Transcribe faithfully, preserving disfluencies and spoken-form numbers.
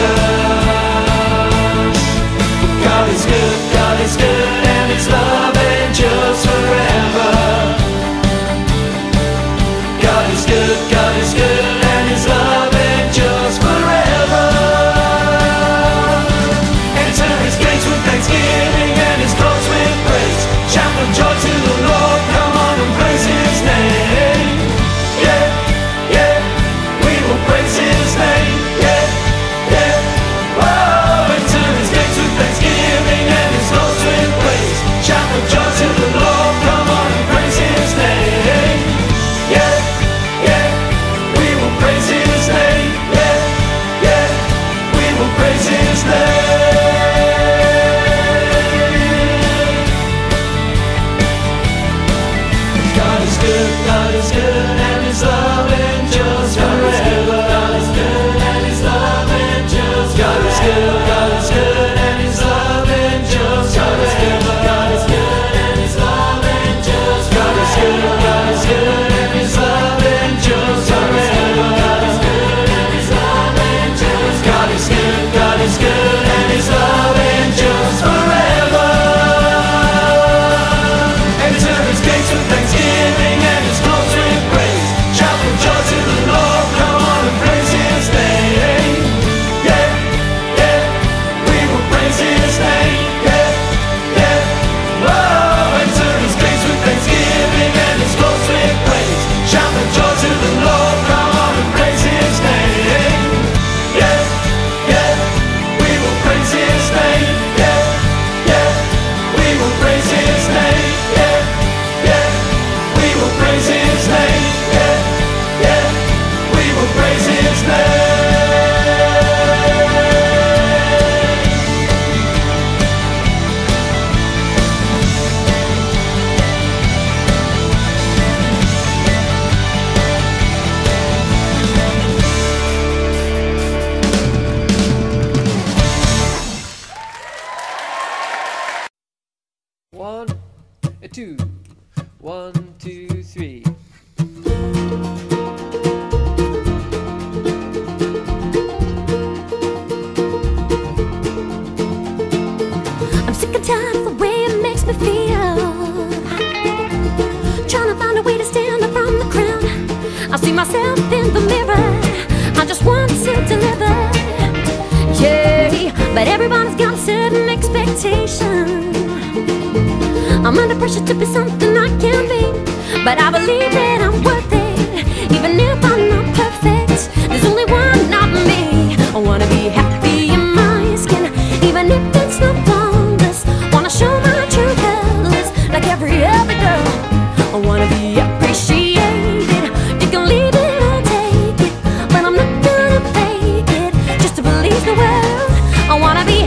God is good, God is good, and His love endures forever. God is good, God is good, and His love endures forever. Enter His gates with thanksgiving and His courts with praise. Shout for joy to the Lord, come on and praise His name. Yeah, yeah, we will praise His name. Yeah, yeah, whoa. Enter His gates with thanksgiving and His courts with praise. Shout for joy to the Lord, come on and praise His name. Yeah, yeah, we will praise His name. Yeah, yeah, we will praise His name. God is good, God is good, and His love endures forever. God is good, and His love endures forever. God is good, God is good, and His love endures forever. God is good, and His love endures forever. God is good, God is good, and His love endures forever. God is good, and His love endures forever. God is good, God is good, and His love endures forever. Enter His gates with thanksgiving and His courts with praise. Shout for joy to the Lord, come on and praise His name. Yeah, yeah, we will praise His name. Yeah, yeah, whoa. Enter His gates with thanksgiving and His courts with praise. Shout for joy to the Lord, come on and praise His name. Yeah, yeah, we will praise His name. Yeah, yeah, we will praise His name. Yeah, yeah, we will praise His name. Yeah, yeah, we will praise His name. One, two, one, two, three. I'm sick and tired of the way it makes me feel. Trying to find a way to stand up from the crowd. I see myself in the mirror. I just want to deliver. Yeah, but everybody's got a certain expectation. I'm under pressure to be something I can't be, but I believe that I'm worth it. Even if I'm not perfect, there's only one of me. I wanna be happy in my skin, even if it's not flawless. Wanna show my true colors like every other girl. I wanna be appreciated. You can leave it or take it, but I'm not gonna fake it just to please the world. I wanna be